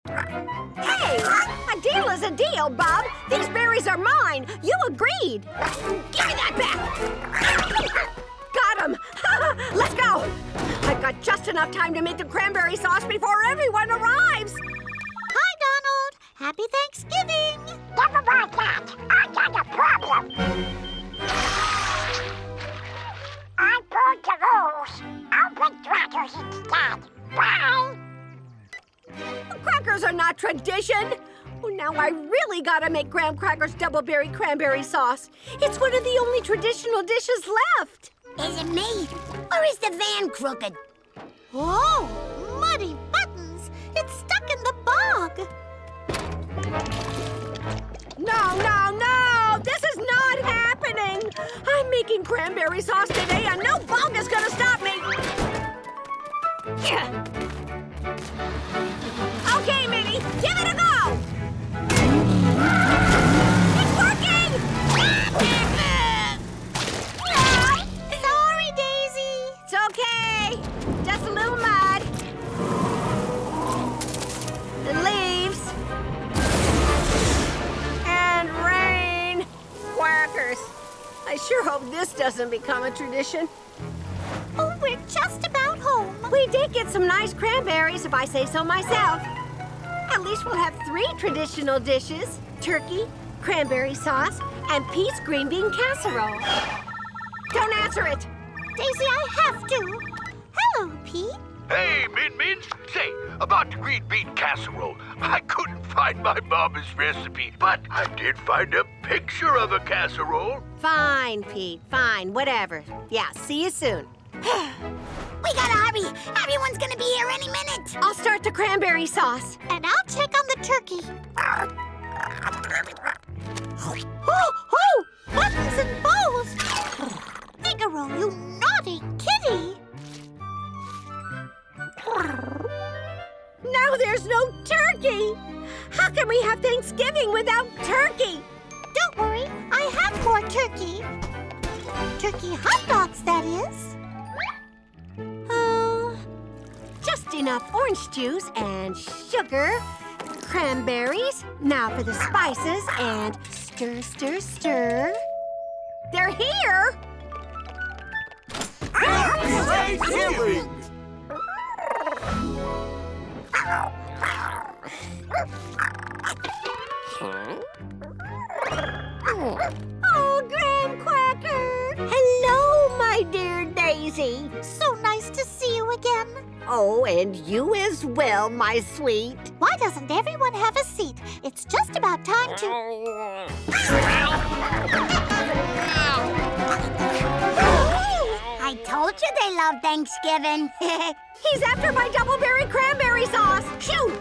Hey, a deal is a deal, Bob. These berries are mine. You agreed. Give me that back. Got him. Let's go. I've got just enough time to make the cranberry sauce before everyone arrives. Hi, Donald. Happy Thanksgiving. Never mind that. I got a problem. I'm going to lose. I'll put crackers instead. Bye. Crackers are not tradition. Well, now I really gotta make graham crackers double-berry cranberry sauce. It's one of the only traditional dishes left. Is it me? Or is the van crooked? Oh, muddy buttons. It's stuck in the bog. No. This is not happening. I'm making cranberry sauce today, and no bog is gonna stop me. Okay, Minnie, give it a go. It's working! Sorry, Daisy. It's okay. Just a little mud. And leaves. And rain. Quackers. I sure hope this doesn't become a tradition. Oh, we're just about home. We did get some nice cranberries, if I say so myself. At least we'll have 3 traditional dishes: turkey, cranberry sauce, and peace green bean casserole. Don't answer it. Daisy, I have to. Hello, Pete. Hey, Min. Say, about the green bean casserole, I couldn't find my mama's recipe, but I did find a picture of a casserole. Fine, Pete, fine, whatever. Yeah, see you soon. We gotta hurry. Everyone's gonna be here any minute. I'll start the cranberry sauce. And I'll check on the turkey. Oh! Buttons and bows! Figaro, you naughty kitty! Now there's no turkey! How can we have Thanksgiving without turkey? Don't worry, I have more turkey. Turkey hot dogs, that is. Oh, just enough orange juice and sugar, cranberries. Now for the spices and stir. They're here! Thanksgiving! Oh, Graham Quacker! Hello, my dear Daisy. So nice to see you again. Oh, and you as well, my sweet. Why doesn't everyone have a seat? It's just about time to... I told you they love Thanksgiving. He's after my double-berry cranberry sauce. Shoo!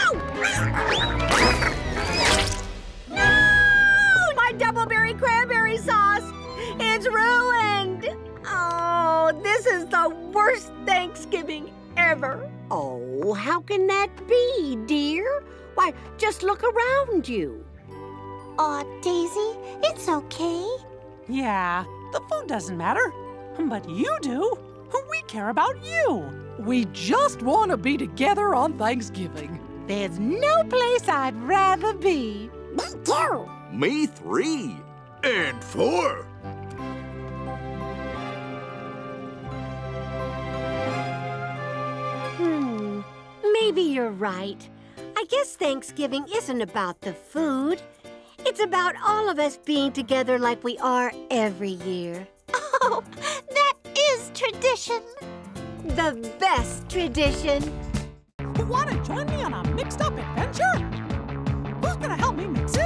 No! My double-berry cranberry sauce. It's ruined. Oh, this is the worst Thanksgiving ever. Oh, how can that be, dear? Why, just look around you. Aw, Daisy, it's okay. Yeah, the food doesn't matter. But you do. We care about you. We just want to be together on Thanksgiving. There's no place I'd rather be. Me too. Me 3. And 4. Maybe you're right. I guess Thanksgiving isn't about the food. It's about all of us being together like we are every year. Oh, that is tradition. The best tradition. You want to join me on a mixed-up adventure? Who's gonna help me mix it